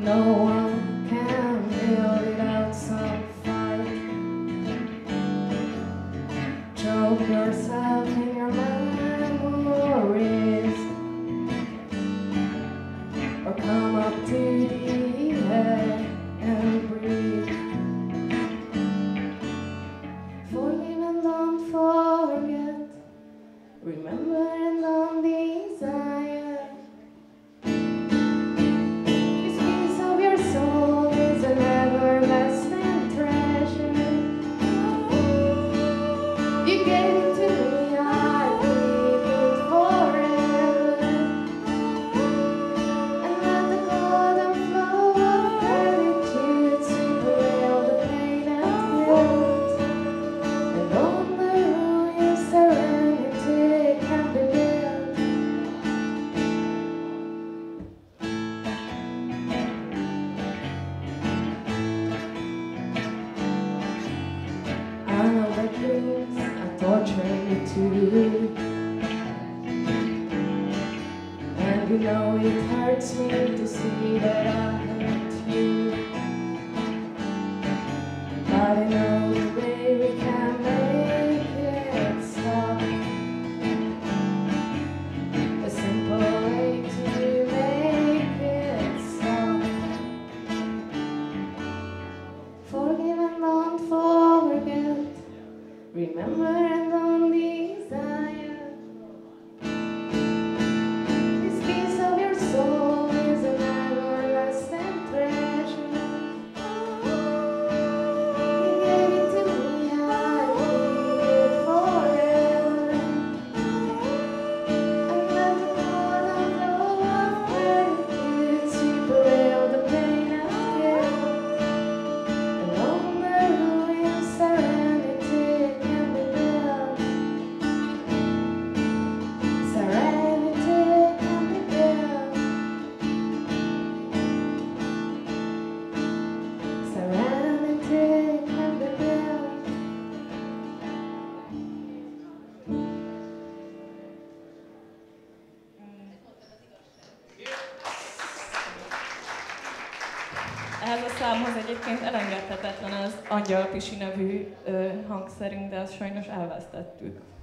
No one can live without some fight. Choke yourself in your memories, or come up to the air and breathe. Forgive and don't forget, remember and don't desire. This piece of your soul is an everlasting treasure. You gave it to me, I keep it forever. And let the golden flow of gratitude sweep away all the pain and guilt. And on the ruins serenity can be built. I know that dreams are torturing you too, and you know it hurts me to see that I hurt you. But I know the way we can make it stop. A simple way to make it stop. Forgive and don't forget, remember and don't desire. This piece of your soul is an everlasting treasure. You gave it to me, I keep it forever. And let the golden flow of gratitude sweep away all the pain and guilt. And on the ruins serenity can be built. Serenity can be built. Serenity can be built. Ehhez a számhoz egyébként elengedhetetlen az Angyal Pisi nevű hangszerünk, de azt sajnos elvesztettük.